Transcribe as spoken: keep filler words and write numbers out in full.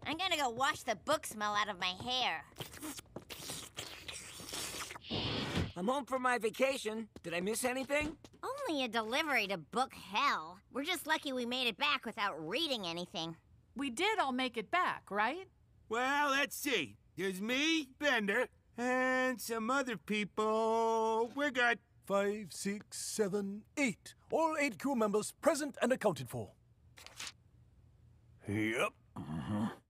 I'm gonna go wash the book smell out of my hair. I'm home for my vacation. Did I miss anything? Only a delivery to book hell. We're just lucky we made it back without reading anything. We did all make it back, right? Well, let's see. There's me, Bender, and some other people. We're good. Five, six, seven, eight. All eight crew members present and accounted for. Yep. Mm-hmm.